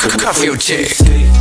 Coffee check.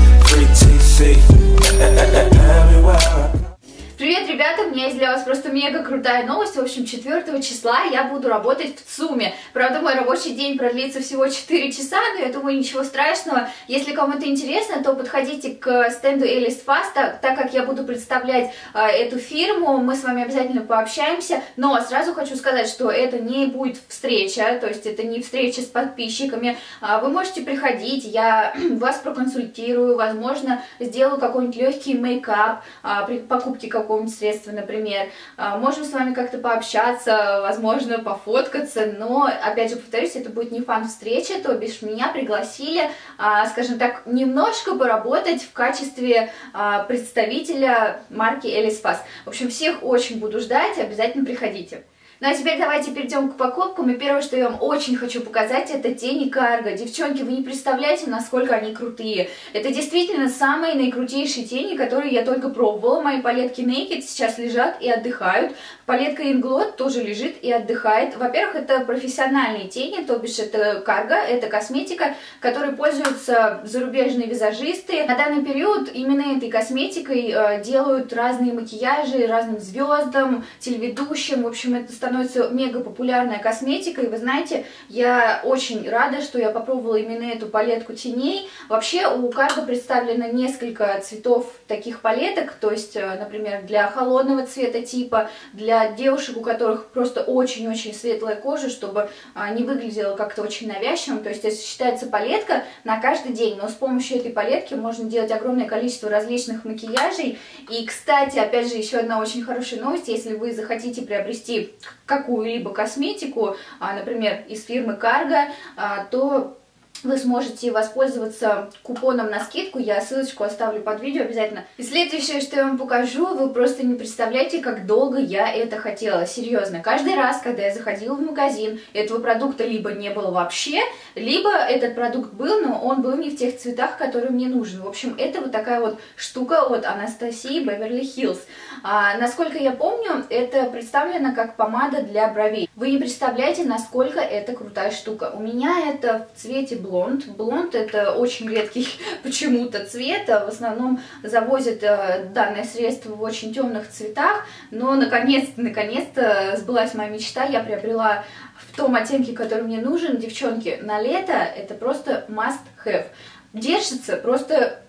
Привет, ребята! У меня есть для вас просто мега крутая новость. В общем, 4 числа я буду работать в ЦУМе. Правда, мой рабочий день продлится всего 4 часа, но я думаю, ничего страшного. Если кому-то интересно, то подходите к стенду Alice Fast, так как я буду представлять эту фирму, мы с вами обязательно пообщаемся. Но сразу хочу сказать, что это не будет встреча, то есть это не встреча с подписчиками. Вы можете приходить, я вас проконсультирую, возможно, сделаю какой-нибудь легкий мейкап при покупке какого-нибудь средства, например. Можем с вами как-то пообщаться, возможно, пофоткаться, но, опять же, повторюсь, это будет не фан-встреча, то бишь меня пригласили, скажем так, немножко поработать в качестве представителя марки Alice Fast. В общем, всех очень буду ждать, обязательно приходите. Ну а теперь давайте перейдем к покупкам, и первое, что я вам очень хочу показать, это тени Карго. Девчонки, вы не представляете, насколько они крутые. Это действительно самые наикрутейшие тени, которые я только пробовала. Мои палетки Naked сейчас лежат и отдыхают. Палетка Inglot тоже лежит и отдыхает. Во-первых, это профессиональные тени, то бишь это Карго, это косметика, которой пользуются зарубежные визажисты. На данный период именно этой косметикой делают разные макияжи разным звездам, телеведущим. В общем, это становится мега популярная косметика, и вы знаете, я очень рада, что я попробовала именно эту палетку теней. Вообще у Карго представлено несколько цветов таких палеток, то есть, например, для холодного цвета типа, для девушек, у которых просто очень-очень светлая кожа, чтобы не выглядела как-то очень навязчивым, то есть это считается палетка на каждый день, но с помощью этой палетки можно делать огромное количество различных макияжей. И, кстати, опять же, еще одна очень хорошая новость, если вы захотите приобрести какую-либо косметику, например, из фирмы Карго, то вы сможете воспользоваться купоном на скидку, я ссылочку оставлю под видео обязательно. И следующее, что я вам покажу, вы просто не представляете, как долго я это хотела, серьезно. Каждый раз, когда я заходила в магазин, этого продукта либо не было вообще, либо этот продукт был, но он был не в тех цветах, которые мне нужны. В общем, это вот такая вот штука от Анастасии Beverly Hills. Насколько я помню, это представлено как помада для бровей. Вы не представляете, насколько это крутая штука. У меня это в цвете блонд. Блонд это очень редкий почему-то цвет. В основном завозят данное средство в очень темных цветах. Но наконец-то сбылась моя мечта. Я приобрела в том оттенке, который мне нужен. Девчонки, на лето это просто must have. Держится просто...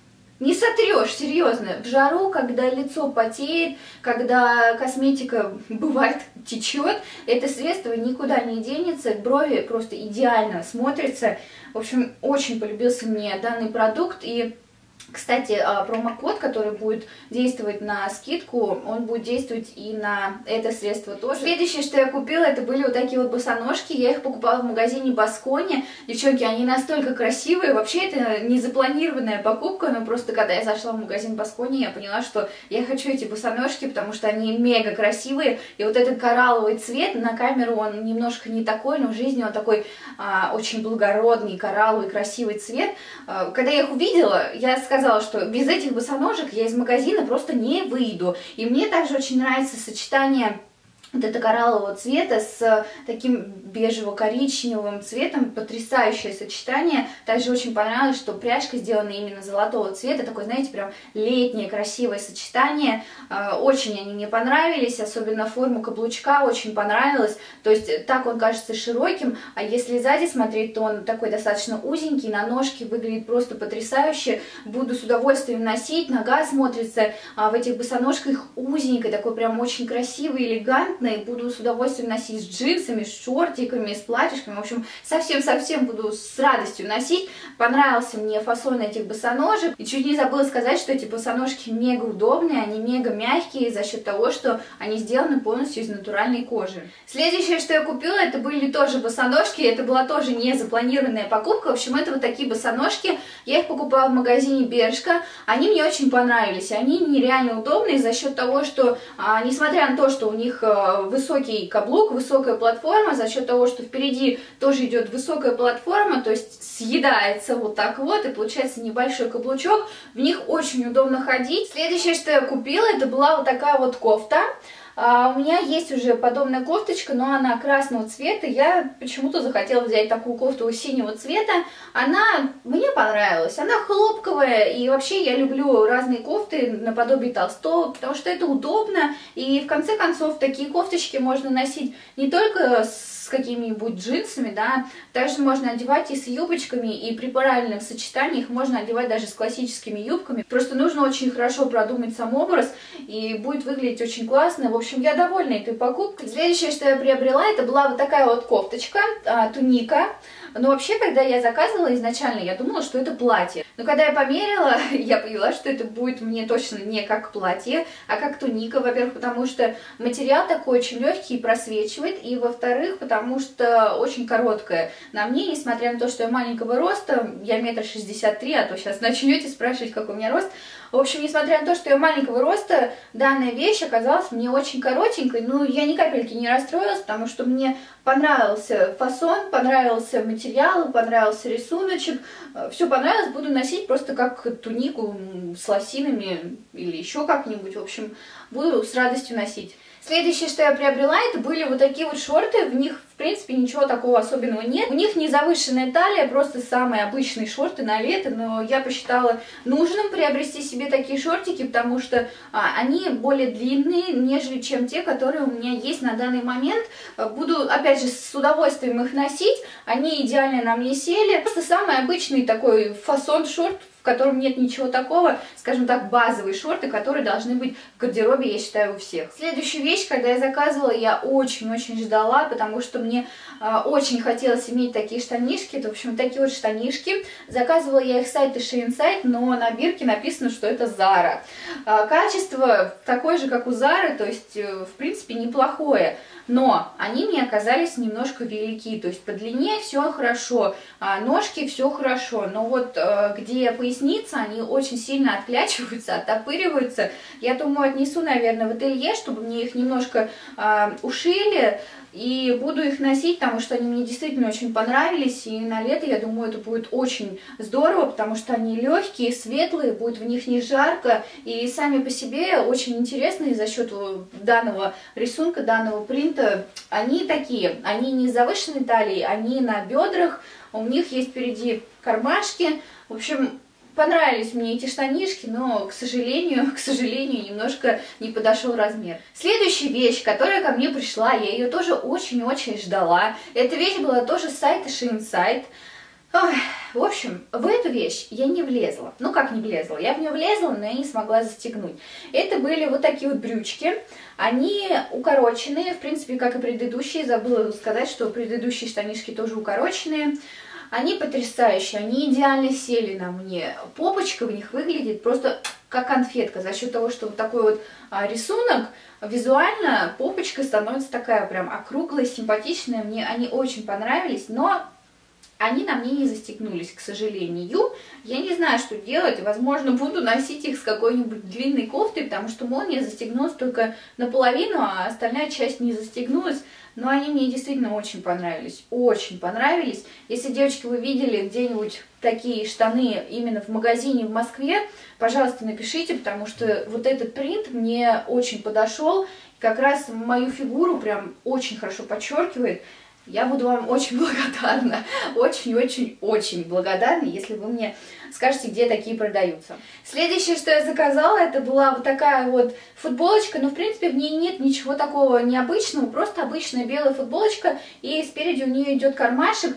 Не сотрешь, серьезно. В жару, когда лицо потеет, когда косметика, бывает, течет, это средство никуда не денется, брови просто идеально смотрятся. В общем, очень полюбился мне данный продукт. И, кстати, промокод, который будет действовать на скидку, он будет действовать и на это средство тоже. Следующее, что я купила, это были вот такие вот босоножки. Я их покупала в магазине Баскони. Девчонки, они настолько красивые. Вообще, это не запланированная покупка, но просто когда я зашла в магазин Баскони, я поняла, что я хочу эти босоножки, потому что они мега красивые. И вот этот коралловый цвет, на камеру он немножко не такой, но в жизни он такой очень благородный, коралловый, красивый цвет. Когда я их увидела, я сказала, что без этих босоножек я из магазина просто не выйду. И мне также очень нравится сочетание вот это кораллового цвета с таким бежево-коричневым цветом, потрясающее сочетание. Также очень понравилось, что пряжка сделана именно золотого цвета, такое, знаете, прям летнее красивое сочетание. Очень они мне понравились, особенно форму каблучка очень понравилась. То есть так он кажется широким, а если сзади смотреть, то он такой достаточно узенький, на ножке выглядит просто потрясающе. Буду с удовольствием носить, нога смотрится в этих босоножках узенькой, такой прям очень красивый, элегантный. Буду с удовольствием носить с джинсами, с шортиками, с платьишками. В общем, совсем-совсем буду с радостью носить. Понравился мне фасон этих босоножек. И чуть не забыла сказать, что эти босоножки мега удобные, они мега мягкие за счет того, что они сделаны полностью из натуральной кожи. Следующее, что я купила, это были тоже босоножки. Это была тоже не запланированная покупка. В общем, это вот такие босоножки. Я их покупала в магазине Бершка. Они мне очень понравились. Они нереально удобные за счет того, что, несмотря на то, что у них высокий каблук, высокая платформа, за счет того, что впереди тоже идет высокая платформа, то есть съедается вот так вот, и получается небольшой каблучок, в них очень удобно ходить. Следующее, что я купила, это была вот такая вот кофта. У меня есть уже подобная кофточка, но она красного цвета. Я почему-то захотела взять такую кофту синего цвета. Она мне понравилась. понравилась. Она хлопковая, и вообще я люблю разные кофты наподобие толстовок, потому что это удобно, и в конце концов такие кофточки можно носить не только с какими-нибудь джинсами, да, также можно одевать и с юбочками, и при правильном сочетании их можно одевать даже с классическими юбками. Просто нужно очень хорошо продумать сам образ, и будет выглядеть очень классно. В общем, я довольна этой покупкой. Следующее, что я приобрела, это была вот такая вот кофточка, туника. Но вообще, когда я заказывала изначально, я думала, что это платье. Но когда я померила, я поняла, что это будет мне точно не как платье, а как туника. Во-первых, потому что материал такой очень легкий и просвечивает. И во-вторых, потому что очень короткая. На мне, несмотря на то, что я маленького роста, я 1,63 м, а то сейчас начнете спрашивать, какой у меня рост. В общем, несмотря на то, что я маленького роста, данная вещь оказалась мне очень коротенькой. Но я ни капельки не расстроилась, потому что мне понравился фасон, понравился материал, понравился рисуночек. Все понравилось, буду носить просто как тунику с лосинами или еще как-нибудь. В общем, буду с радостью носить. Следующее, что я приобрела, это были вот такие вот шорты. В них, в принципе, ничего такого особенного нет. У них не завышенная талия, просто самые обычные шорты на лето. Но я посчитала нужным приобрести себе такие шортики, потому что они более длинные, нежели чем те, которые у меня есть на данный момент. Буду, опять же, с удовольствием их носить. Они идеально на мне сели. Просто самый обычный такой фасон шорт, в котором нет ничего такого, скажем так, базовые шорты, которые должны быть в гардеробе, я считаю, у всех. Следующую вещь, когда я заказывала, я очень-очень ждала, потому что мне очень хотелось иметь такие штанишки. Это, в общем, такие вот штанишки. Заказывала я их с сайта Shein Site, но на бирке написано, что это Zara. Качество такое же, как у Zara, то есть, в принципе, неплохое. Но они мне оказались немножко велики, то есть по длине все хорошо, ножки все хорошо, но вот где поясница, они очень сильно отклячиваются, оттопыриваются. Я думаю, отнесу, наверное, в ателье, чтобы мне их немножко ушили, и буду их носить, потому что они мне действительно очень понравились, и на лето, я думаю, это будет очень здорово, потому что они легкие, светлые, будет в них не жарко, и сами по себе очень интересные за счет данного рисунка, данного принта. Они такие, они не завышенной талии, они на бедрах, у них есть впереди кармашки, в общем... Понравились мне эти штанишки, но, к сожалению, немножко не подошел размер. Следующая вещь, которая ко мне пришла, я ее тоже очень-очень ждала. Эта вещь была тоже с сайта Shein Site. Ой, в общем, в эту вещь я не влезла. Ну как не влезла? Я в нее влезла, но я не смогла застегнуть. Это были вот такие вот брючки. Они укороченные, в принципе, как и предыдущие. Забыла сказать, что предыдущие штанишки тоже укороченные. Они потрясающие, они идеально сели на мне. Попочка в них выглядит просто как конфетка. За счет того, что вот такой вот рисунок, визуально попочка становится такая прям округлая, симпатичная. Мне они очень понравились, но они на мне не застегнулись, к сожалению. Я не знаю, что делать. Возможно, буду носить их с какой-нибудь длинной кофтой, потому что молния застегнулась только наполовину, а остальная часть не застегнулась. Но они мне действительно очень понравились. Очень понравились. Если, девочки, вы видели где-нибудь такие штаны именно в магазине в Москве, пожалуйста, напишите, потому что вот этот принт мне очень подошел. Как раз мою фигуру прям очень хорошо подчеркивает. Я буду вам очень благодарна, очень-очень-очень благодарна, если вы мне скажете, где такие продаются. Следующее, что я заказала, это была вот такая вот футболочка, но в принципе в ней нет ничего такого необычного, просто обычная белая футболочка, и спереди у нее идет кармашек.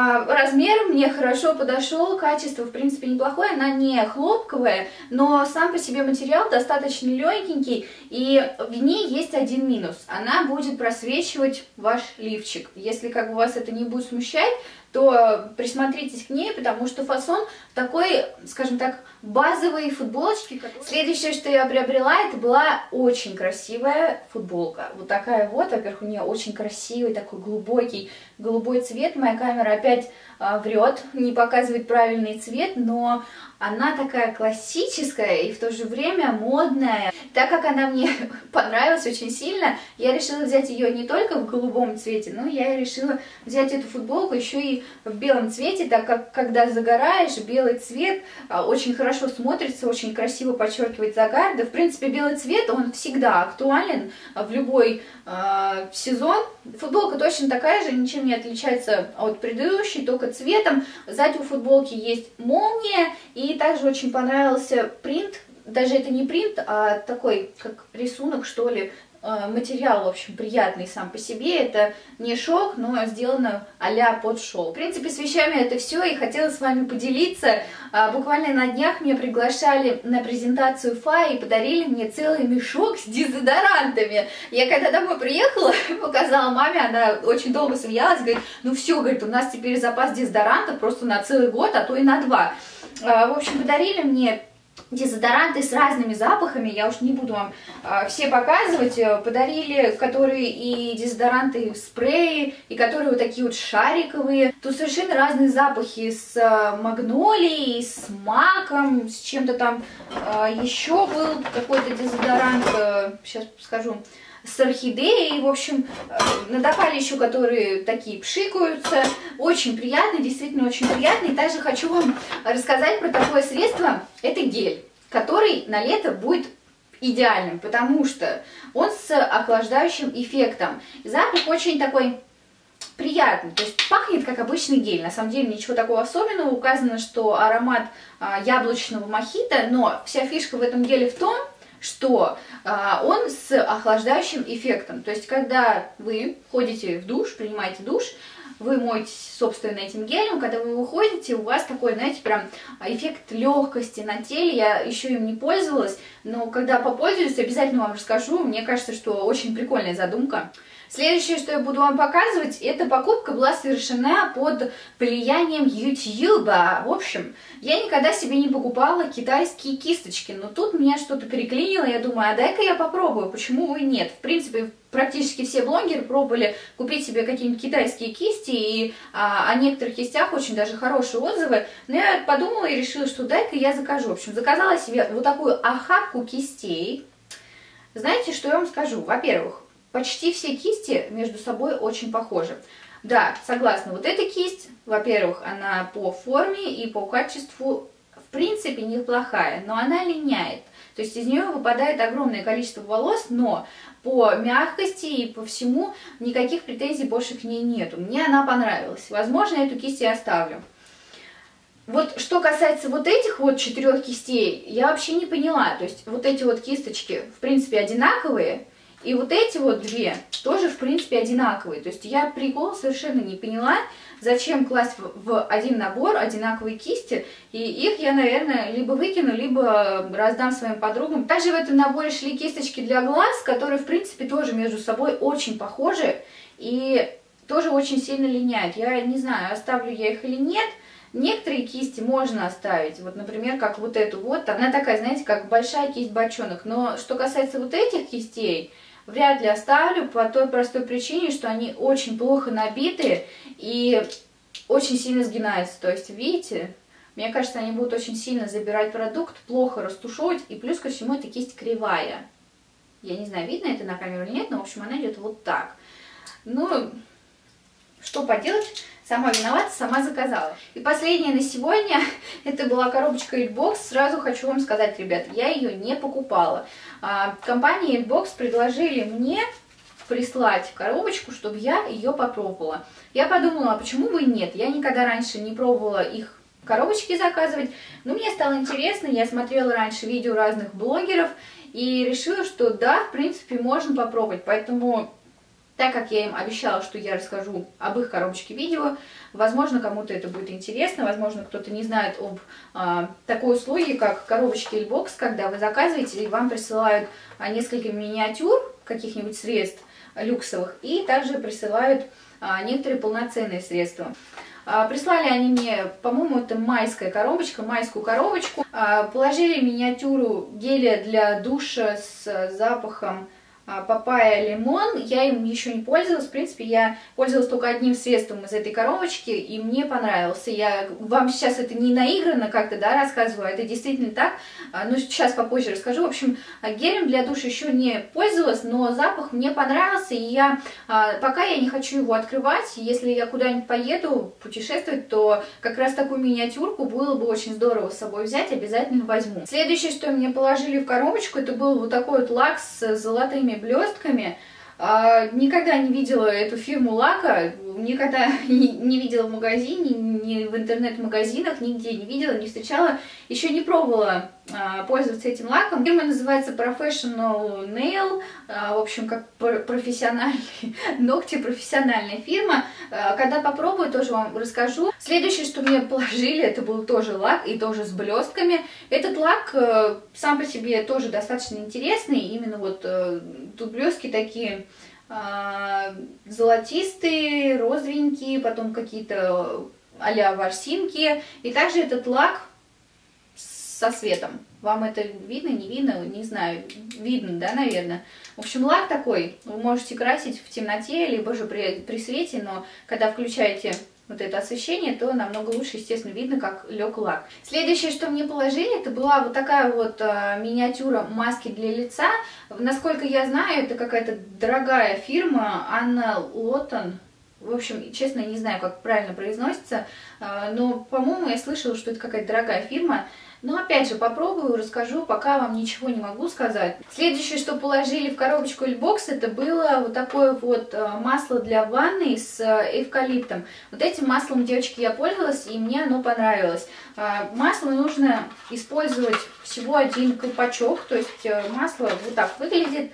Размер мне хорошо подошел, качество в принципе неплохое, она не хлопковая, но сам по себе материал достаточно легенький, и в ней есть один минус, она будет просвечивать ваш лифчик. Если как бы вас это не будет смущать, то присмотритесь к ней, потому что фасон такой, скажем так, базовой футболочки. Следующее, что я приобрела, это была очень красивая футболка. Вот такая вот, во-первых, у нее очень красивый, такой глубокий голубой цвет. Моя камера опять врет, не показывает правильный цвет, но она такая классическая и в то же время модная. Так как она мне понравилась очень сильно, я решила взять ее не только в голубом цвете, но я решила взять эту футболку еще и в белом цвете, так как когда загораешь, белый цвет очень хорошо смотрится, очень красиво подчеркивает загар. Да, в принципе, белый цвет, он всегда актуален в любой сезон. Футболка точно такая же, ничем не отличается от предыдущей, только цветом. Сзади у футболки есть молния, и также очень понравился принт. Даже это не принт, а такой, как рисунок, что ли, материал, в общем, приятный сам по себе. Это не шелк, но сделано а-ля под шелк. В принципе, с вещами это все, и хотела с вами поделиться. Буквально на днях меня приглашали на презентацию ФА и подарили мне целый мешок с дезодорантами. Я когда домой приехала, показала маме, она очень долго смеялась, говорит, ну все, говорит, у нас теперь запас дезодорантов просто на целый год, а то и на 2. В общем, подарили мне дезодоранты с разными запахами, я уж не буду вам все показывать, подарили, которые и дезодоранты, спреи, и которые вот такие вот шариковые. Тут совершенно разные запахи с магнолией, с маком, с чем-то там. Еще был какой-то дезодорант, сейчас скажу, с орхидеей, в общем, надавали еще, которые такие пшикаются. Очень приятный, действительно очень приятный. И также хочу вам рассказать про такое средство. Это гель, который на лето будет идеальным, потому что он с охлаждающим эффектом. Запах очень такой приятный, то есть пахнет как обычный гель. На самом деле ничего такого особенного. Указано, что аромат яблочного мохито, но вся фишка в этом геле в том, что он с охлаждающим эффектом. То есть, когда вы ходите в душ, принимаете душ, вы моетесь, собственно, этим гелем, когда вы выходите, у вас такой, знаете, прям эффект легкости на теле. Я еще им не пользовалась, но когда попользуюсь, обязательно вам расскажу. Мне кажется, что очень прикольная задумка. Следующее, что я буду вам показывать, эта покупка была совершена под влиянием YouTube. В общем, я никогда себе не покупала китайские кисточки, но тут меня что-то переклинило, я думаю, а дай-ка я попробую, почему и нет. В принципе, практически все блогеры пробовали купить себе какие-нибудь китайские кисти, и о некоторых кистях очень даже хорошие отзывы. Но я подумала и решила, что дай-ка я закажу. В общем, заказала себе вот такую охапку кистей. Знаете, что я вам скажу? Во-первых, почти все кисти между собой очень похожи. Да, согласна, вот эта кисть, во-первых, она по форме и по качеству в принципе неплохая, но она линяет. То есть из нее выпадает огромное количество волос, но по мягкости и по всему никаких претензий больше к ней нету. Мне она понравилась. Возможно, эту кисть я оставлю. Вот что касается вот этих вот 4 кистей, я вообще не поняла. То есть вот эти вот кисточки в принципе одинаковые, и вот эти вот 2 тоже, в принципе, одинаковые. То есть я прикол совершенно не поняла, зачем класть в один набор одинаковые кисти. И их я, наверное, либо выкину, либо раздам своим подругам. Также в этом наборе шли кисточки для глаз, которые, в принципе, тоже между собой очень похожи. И тоже очень сильно линяют. Я не знаю, оставлю я их или нет. Некоторые кисти можно оставить, вот, например, как вот эту вот, она такая, знаете, как большая кисть бочонок. Но что касается вот этих кистей, вряд ли оставлю по той простой причине, что они очень плохо набиты и очень сильно сгинаются. То есть, видите, мне кажется, они будут очень сильно забирать продукт, плохо растушевывать, и плюс ко всему эта кисть кривая. Я не знаю, видно это на камеру или нет, но, в общем, она идет вот так. Ну, что поделать? Сама виновата, сама заказала. И последнее на сегодня, это была коробочка Eltbox. Сразу хочу вам сказать, ребят, я ее не покупала. Компания Eltbox предложили мне прислать коробочку, чтобы я ее попробовала. Я подумала, а почему бы и нет? Я никогда раньше не пробовала их коробочки заказывать, но мне стало интересно, я смотрела раньше видео разных блогеров и решила, что да, в принципе, можно попробовать. Поэтому, так как я им обещала, что я расскажу об их коробочке видео, возможно, кому-то это будет интересно, возможно, кто-то не знает об такой услуге, как коробочки Eltbox, когда вы заказываете и вам присылают несколько миниатюр каких-нибудь средств люксовых, и также присылают некоторые полноценные средства. Прислали они мне, по-моему, это майская коробочка, майскую коробочку. Положили миниатюру геля для душа с запахом папайя, лимон. Я им еще не пользовалась. В принципе, я пользовалась только одним средством из этой коробочки, и мне понравился. Я вам сейчас это не наигранно как-то, да, рассказываю, это действительно так. Но сейчас попозже расскажу. В общем, гелем для душа еще не пользовалась, но запах мне понравился, и пока я не хочу его открывать. Если я куда-нибудь поеду путешествовать, то как раз такую миниатюрку было бы очень здорово с собой взять, обязательно возьму. Следующее, что мне положили в коробочку, это был вот такой вот лак с золотыми блестками. Никогда не видела эту фирму лака, никогда не видела в магазине, ни в интернет-магазинах, нигде не видела, не встречала, еще не пробовала пользоваться этим лаком. Фирма называется Professional Nail, в общем, как профессиональные ногти, профессиональная фирма. Когда попробую, тоже вам расскажу. Следующее, что мне положили, это был тоже лак и тоже с блестками. Этот лак сам по себе тоже достаточно интересный, именно вот тут блестки такие золотистые, розовенькие, потом какие-то а-ля ворсинки. И также этот лак со светом. Вам это видно, не видно? Не знаю. Видно, да, наверное. В общем, лак такой. Вы можете красить в темноте, либо же при свете, но когда включаете вот это освещение, то намного лучше, естественно, видно, как лег лак. Следующее, что мне положили, это была вот такая вот миниатюра маски для лица. Насколько я знаю, это какая-то дорогая фирма, Анна Лоттон. В общем, честно, не знаю, как правильно произносится, но, по-моему, я слышала, что это какая-то дорогая фирма. Но, опять же, попробую, расскажу, пока вам ничего не могу сказать. Следующее, что положили в коробочку Эльбокс, это было вот такое вот масло для ванны с эвкалиптом. Вот этим маслом, девочки, я пользовалась, и мне оно понравилось. Масло нужно использовать всего один колпачок, то есть масло вот так выглядит.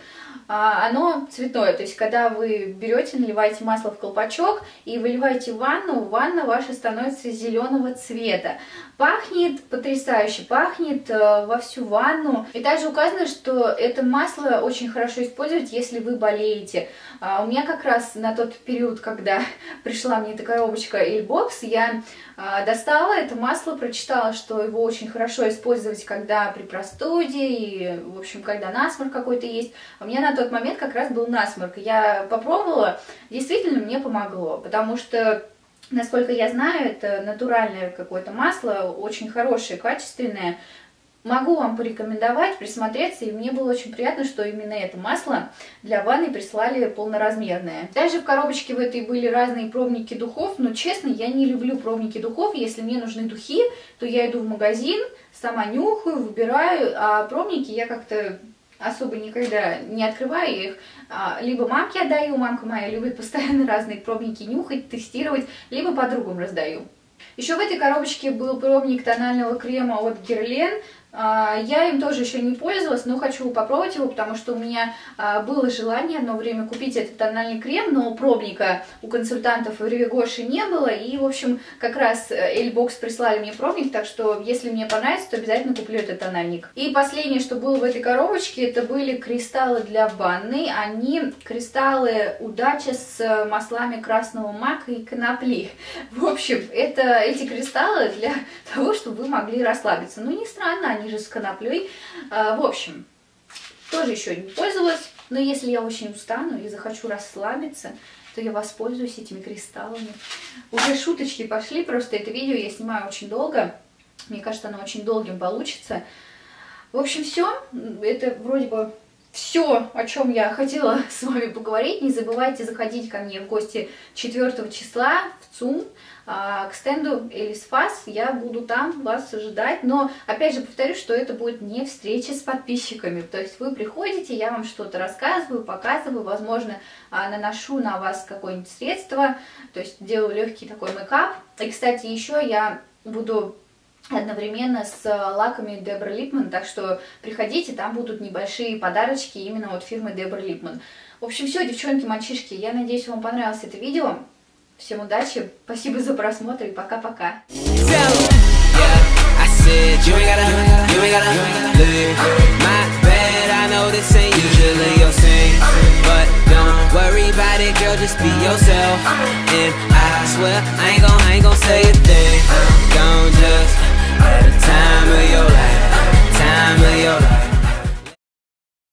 Оно цветное, то есть когда вы берете, наливаете масло в колпачок и выливаете в ванну, ванна ваша становится зеленого цвета. Пахнет потрясающе, пахнет во всю ванну. И также указано, что это масло очень хорошо использовать, если вы болеете. У меня как раз на тот период, когда пришла мне эта коробочка Эльбокс, я достала это масло, прочитала, что его очень хорошо использовать, когда при простуде и, в общем, когда насморк какой-то есть. У меня на тот момент как раз был насморк. Я попробовала, действительно мне помогло, потому что, насколько я знаю, это натуральное какое-то масло, очень хорошее, качественное. Могу вам порекомендовать, присмотреться, и мне было очень приятно, что именно это масло для ванны прислали полноразмерное. Также в коробочке в этой были разные пробники духов, но, честно, я не люблю пробники духов. Если мне нужны духи, то я иду в магазин, сама нюхаю, выбираю, а пробники я как-то особо никогда не открываю их. Либо мамке отдаю, мамка моя любит постоянно разные пробники нюхать, тестировать, либо подругам раздаю. Еще в этой коробочке был пробник тонального крема от Guerlain. Я им тоже еще не пользовалась, но хочу попробовать его, потому что у меня было желание одно время купить этот тональный крем, но пробника у консультантов в Ревигоше не было, и, в общем, как раз Эльбокс прислали мне пробник, так что, если мне понравится, то обязательно куплю этот тональник. И последнее, что было в этой коробочке, это были кристаллы для ванны. Они кристаллы удачи с маслами красного мака и конопли. В общем, это эти кристаллы для того, чтобы вы могли расслабиться. Ну, не странно, они же с коноплей. В общем, тоже еще не пользовалась, но если я очень устану и захочу расслабиться, то я воспользуюсь этими кристаллами. Уже шуточки пошли, просто это видео я снимаю очень долго. Мне кажется, оно очень долгим получится. В общем, все. Это вроде бы все, о чем я хотела с вами поговорить. Не забывайте заходить ко мне в гости 4 числа в ЦУМ, к стенду Элисфас. Я буду там вас ожидать. Но, опять же, повторюсь, что это будет не встреча с подписчиками. То есть вы приходите, я вам что-то рассказываю, показываю, возможно, наношу на вас какое-нибудь средство, то есть делаю легкий такой мейкап. И, кстати, еще я буду одновременно с лаками Дебра Липман, так что приходите, там будут небольшие подарочки именно от фирмы Дебра Липман. В общем, все, девчонки, мальчишки, я надеюсь, вам понравилось это видео. Всем удачи, спасибо за просмотр и пока-пока. Worry about it, girl, just be yourself. And I swear I ain't gon' say a thing. Don't just